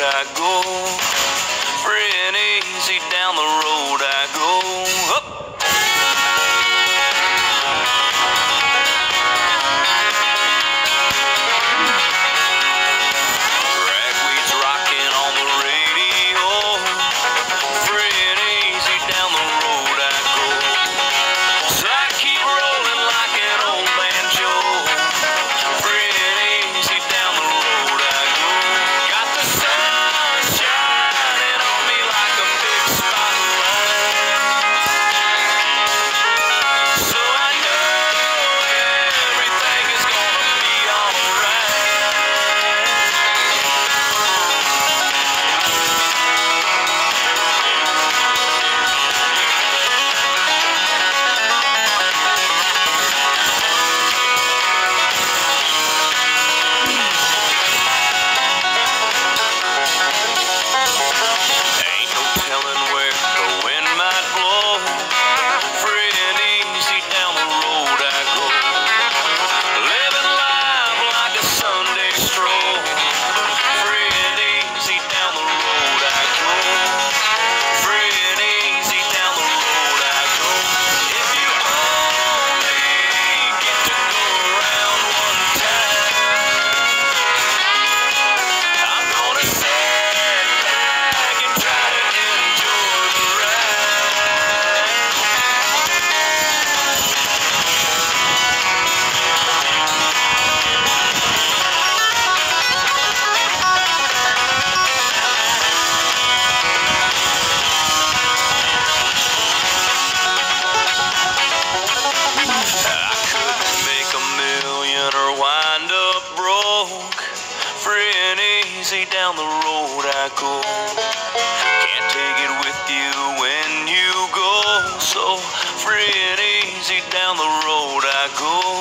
I go. Free and easy down the road I go. Up. Ragweed's rocking on the radio. Free and easy down the road I go. So I keep rolling like an old banjo. Free and easy down the road I go. Got the sun shining on me like a big spotlight. So I know everything is gonna be alright. Ain't no telling where the wind might blow. Free and easy down the road I go. Living life like a Sunday stroll. Free and easy down the road I go. Free and easy down the road I go. If you only get to go around one time, I'm gonna sit back and try to enjoy the ride. I couldn't make a million or wind up broke. Free and easy down the road I go. Can't take it with you when you go. So free and easy down the road I go.